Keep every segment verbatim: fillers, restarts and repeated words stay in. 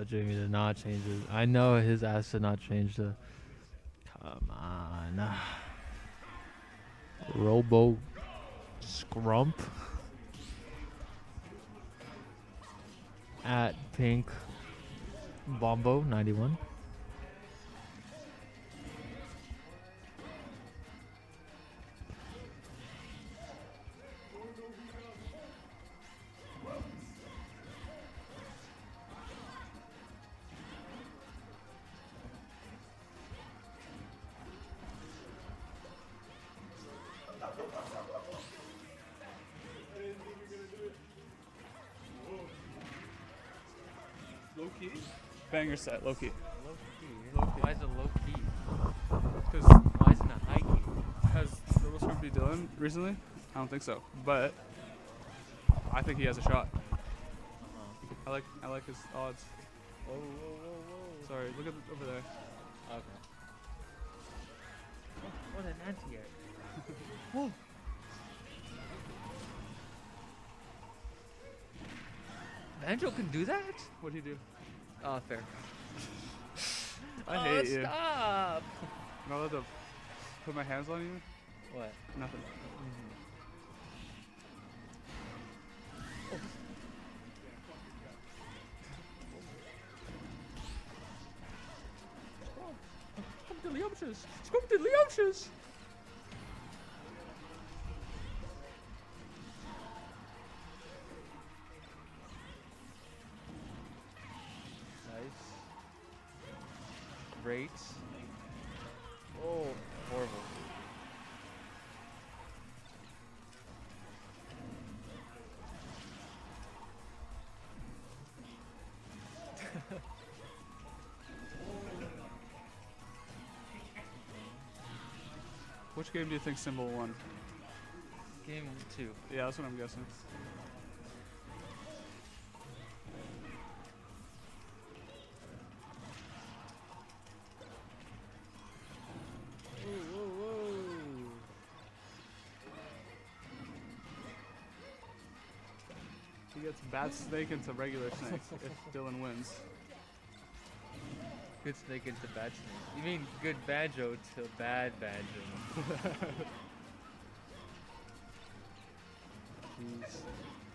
Oh, Jamie did not change it. I know his ass did not change the. Come on. Robo Scrump at Pink Bombo ninety-one. Low key? Banger set, low key. Low key. Low key. Why is it low key? Because Why isn't it high key? has Robo Scrump beat Dylan recently? I don't think so. But I think he has a shot. Uh-huh. I like I like his odds. Whoa, whoa, whoa, whoa. Sorry, look at the, over there. Okay. Oh, what an anti-air. Whoa. Banjo can do that? What'd he do? Oh, fair. I oh, hate you. stop! Am I allowed to put my hands on you? What? Nothing. Scrumptiddlyumptious! Scrumptiddlyumptious! Nice. Great. Oh, horrible. Which game do you think Symbol won? Game two. Yeah, that's what I'm guessing. Whoa, whoa, whoa. He gets bad snake into regular snake if Dylan wins. Good snake into bad snake. You mean good banjo to bad banjo. Jeez.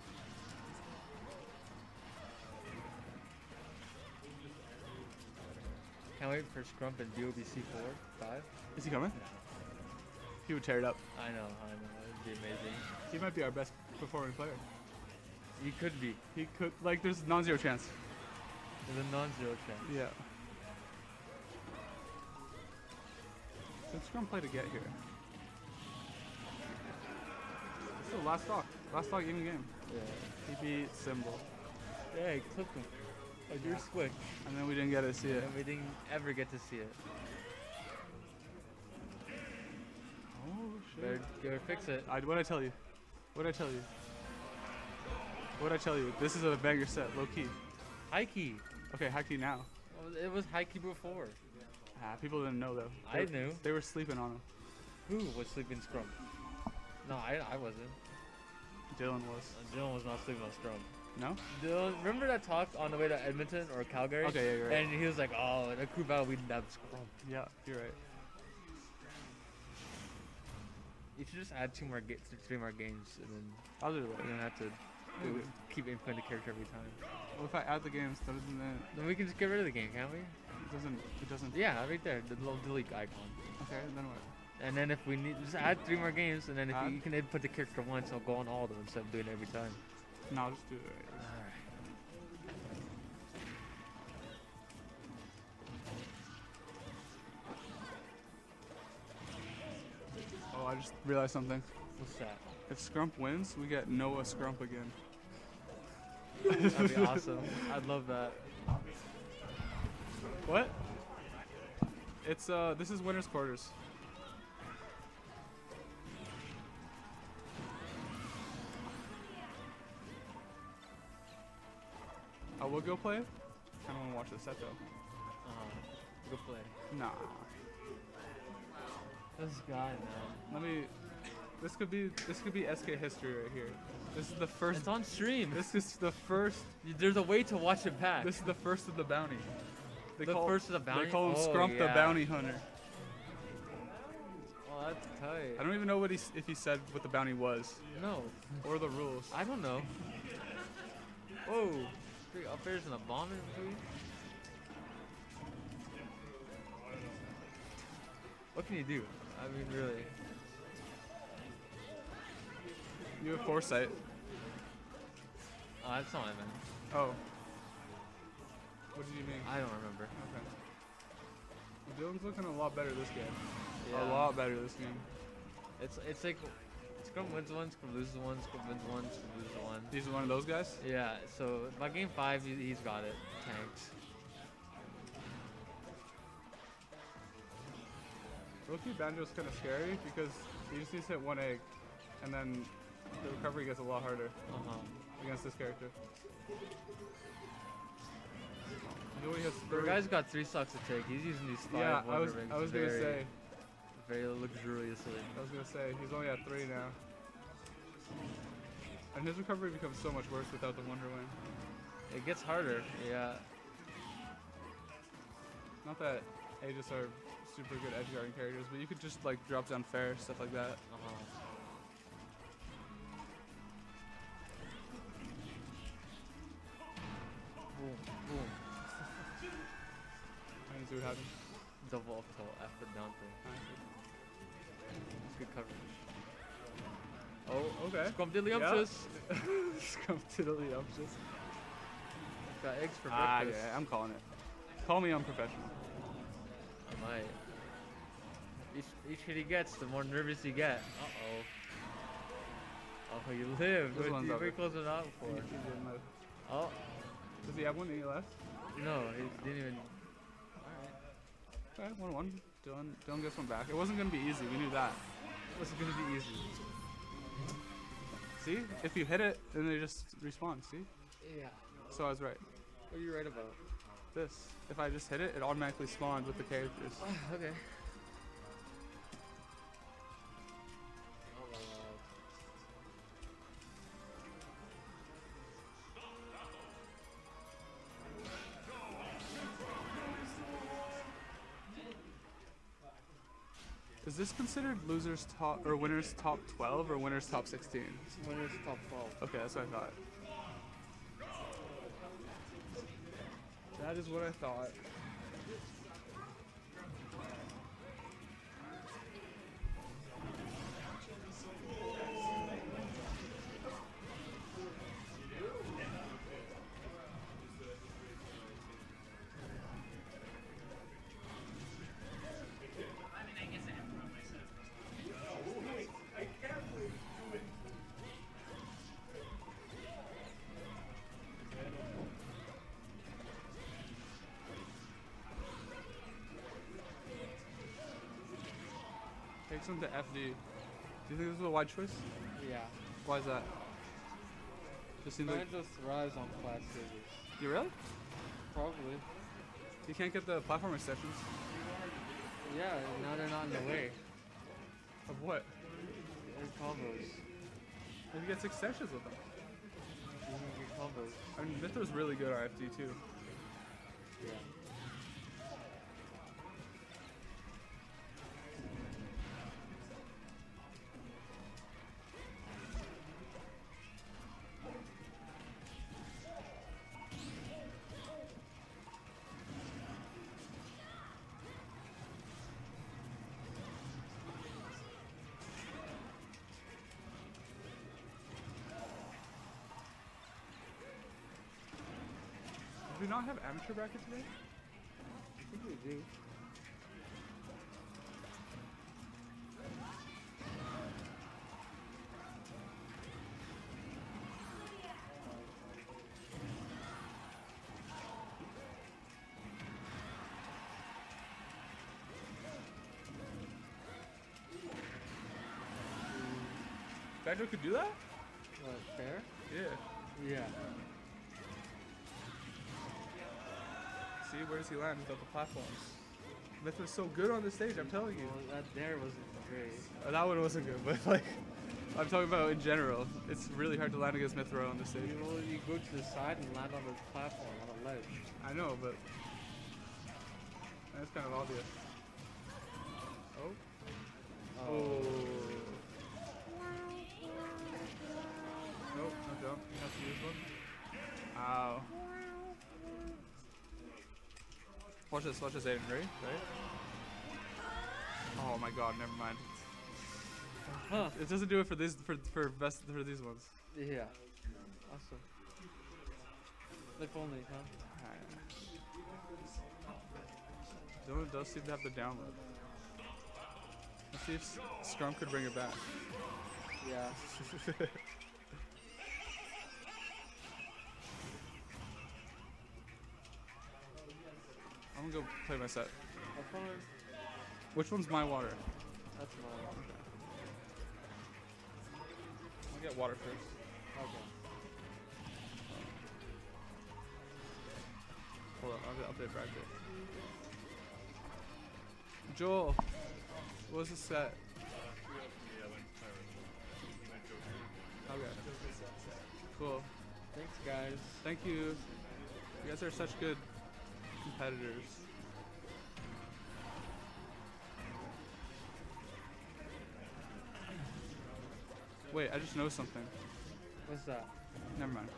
Can't wait for Scrump and D O B C four, five. Is he coming? He would tear it up. I know, I know. It'd be amazing. He might be our best performing player. He could be. He could, like, there's non-zero chance. There's a non-zero chance. Yeah. Since Scrum play to get here. Still, last stock. Last stock even game. Yeah. He beat Symbol. Yeah, he clipped him. Like you're quick. And then we didn't get to see it. And we didn't ever get to see it. Oh, shit. Better, better fix it. I, what'd I tell you? What'd I tell you? What'd I tell you? This is a banger set, low key. High key. Okay, high key now. Well, it was high key before. Ah, people didn't know though. I They- knew. They were sleeping on him. Who was sleeping Scrum? No, I, I wasn't. Dylan was. Uh, Dylan was not sleeping on Scrum. No? Dylan, remember that talk on the way to Edmonton or Calgary? Okay, yeah, you're right. And he was like, oh, in a crew battle, we didn't have Scrum. Yeah, you're right. You should just add two more ga- three more games, and then I'll do you it. don't have to Yeah. do, keep inputting the character every time. Well, if I add the games, doesn't it? Then we can just get rid of the game, can't we? It doesn't. It doesn't. Yeah, right there, the little delete icon. Okay, then what? And then if we need, just add three more games, and then if Add? you, you can input the character once, I'll go on all of them instead of doing it every time. No, I'll just do it. Right. Oh, I just realized something. What's that? If Scrump wins, we get Noah Scrump again. That'd be awesome. I'd love that. What? It's uh, this is winners quarters. I will go play. I don't want to watch the set though. Uh, go play. Nah. This guy, man. Let me. This could be this could be S K history right here. This is the first. It's on stream. This is the first. There's a way to watch it back. This is the first of the bounty. They the call, first of the bounty. They call him oh, Scrump yeah. the Bounty Hunter. Oh, that's tight. I don't even know what he if he said what the bounty was No, or the rules. I don't know. Whoa, straight up there's in a bomb in please. What can you do? I mean, really. You have foresight. Oh, that's not what I meant. Oh. What did you mean? I don't remember. Okay. Well, Dylan's looking a lot better this game. Yeah. A lot better this game. It's it's like Scrum wins one, Scrum loses one, Scrum wins one, Scrum loses one. He's one of those guys? Yeah. So by game five, he, he's got it tanked. Rookie Banjo's kind of scary because he just needs to hit one egg, and then the recovery gets a lot harder Uh huh. against this character. He only has The three. guy's got three stocks to take. He's using these five Yeah, I Wonder was Rings I was very, gonna say very luxuriously. I was gonna say he's only at three now, and his recovery becomes so much worse without the Wonder Wing. It gets harder. Yeah. Not that Aegis are super good edge guarding characters, but you could just like drop down fair stuff like that. Uh huh. Boom, boom. I didn't see what happened. Double up till after down throw. It's good coverage. Oh, okay. Scrum diddly Yeah. umptious. Scrum tiddly umptious. Got eggs for Ah, breakfast. yeah, I'm calling it. Call me unprofessional. I might. Each, each hit he gets, the more nervous you get. Uh oh. Oh, you live. This What one's you over. very close it out for? He didn't live. Oh, Does he have one any left? no, he didn't even. Alright. Okay, one one. Dylan, Dylan gets one back. It wasn't gonna be easy. We knew that. What's it gonna be easy? See, if you hit it, then they just respawn. See? Yeah. So I was right. What are you right about? This. If I just hit it, it automatically spawned with the characters. Okay. Is this considered losers top or winners top twelve or winners top sixteen? Winners top twelve. Okay, that's what I thought. That is what I thought. Takes him to F D. Do you think this is a wide choice? Yeah. Why is that? Just seems like. just thrives on flat stages. You really? Probably. You can't get the platform extensions. Yeah, now they're not in the way. Of what? There's combos. You can get six extensions with them. You can get combos. I mean, Mythra's really good on F D too. Yeah. Do we not have amateur bracket today? I think we do. Banjo could do that? What, fair? Yeah. Yeah. See, where does he land without the platforms? Myth was so good on the stage, I'm telling you. Well, that there wasn't great. Uh, that one wasn't good, but like, I'm talking about in general. It's really hard to land against Mythra on the stage. You, well, you go to the side and land on the platform, on a ledge. I know, but that's kind of obvious. Oh. Oh. Oh. Nope, no jump. You have to use one. Ow. Watch this, watch this, Aiden. Ready? Right? Oh my god, never mind. Huh. It doesn't do it for these for for best for these ones. Yeah. Awesome. If only, huh? Dylan does seem to have the download. Let's see if S Scrum could bring it back. Yeah. I'm gonna go play my set. Have fun. Which one's my water? That's mine. I'll get water first. Okay. Hold on, I'll get update practice. Joel, what was the set? Okay. Cool. Thanks, guys. Thank you. You guys are such good competitors. Wait, I just know something. What's that? Never mind.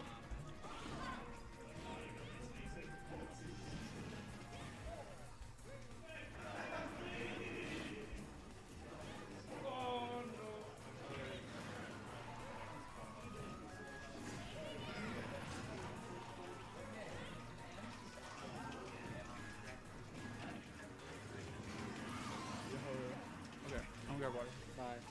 Okay, I'm gonna grab water. Bye.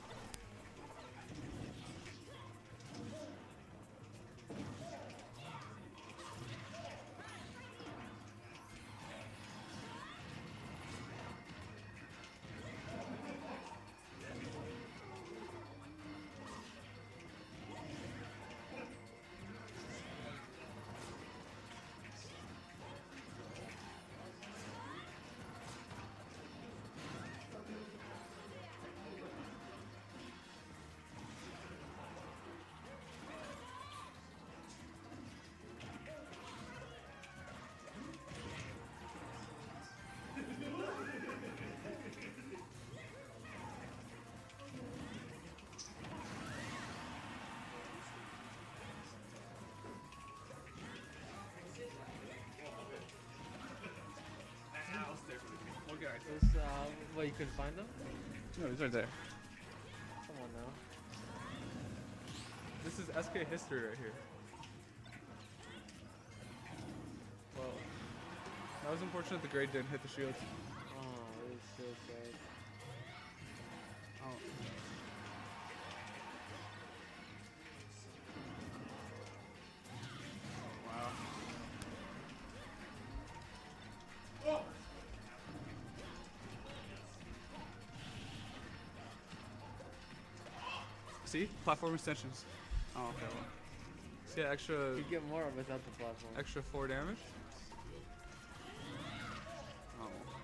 Okay. This, uh, what, you couldn't find them? No, he's right there. Come on now. This is S K history right here. Well, that was unfortunate the grade didn't hit the shields. Oh, it's so sad. Oh. Wow. Oh. See? Platform extensions. Oh, okay. Well. See, extra, You get more without the platform. extra four damage. Oh.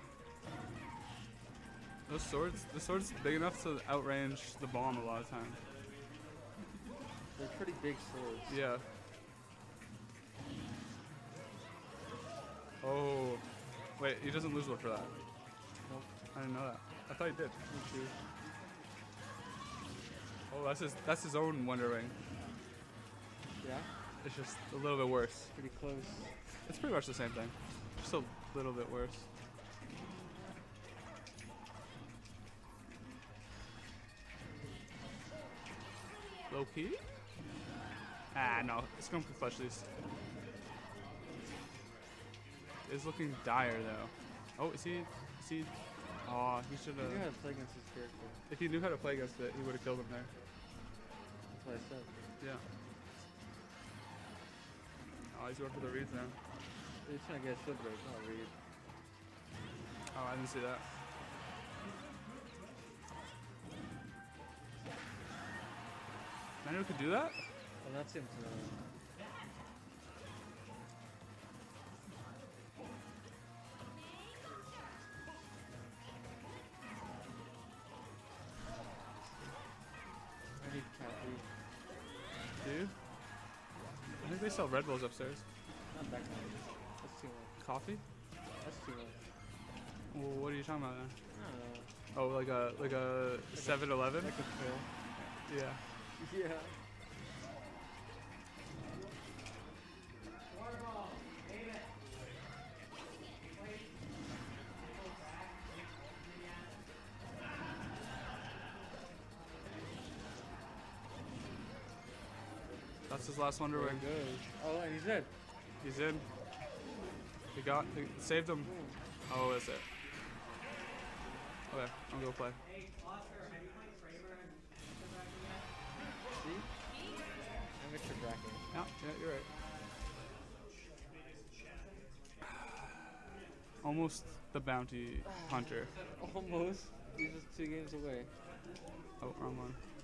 Those swords, the sword's big enough to outrange the bomb a lot of time. They're pretty big swords. Yeah. Oh. Wait, he doesn't lose one for that. Nope. I didn't know that. I thought he did. Me too. Oh, that's his, that's his own Wonder Ring. Yeah? It's just a little bit worse. Pretty close. It's pretty much the same thing. Just a little bit worse. Low key? Ah, no. Scum can clutch these. It's looking dire, though. Oh, is he... Is he... Aw, he should You knew how have... to play against this character. If he knew how to play against it, he would have killed him there. That's what I said. Yeah. Oh, he's going for the reads now. He's trying to get a slip break, not a read. Oh, I didn't see that. Manuel could do that? Well, that's him to know. Do you? I think they sell Red Bulls upstairs. Not that kind. That's too much. Coffee? That's too much. Well, what are you talking about then? I don't know. Oh, like a like a seven eleven? Like a pill. Yeah. Yeah. That's his last Wonder There Wing. he goes. Oh, and he's dead. He's in. They got, they saved him. Oh, that's it. Okay, I'll go play. See? Amateur bracket. Yeah, yeah, you're right. Almost the bounty hunter. Almost. He's just two games away. Oh, wrong one.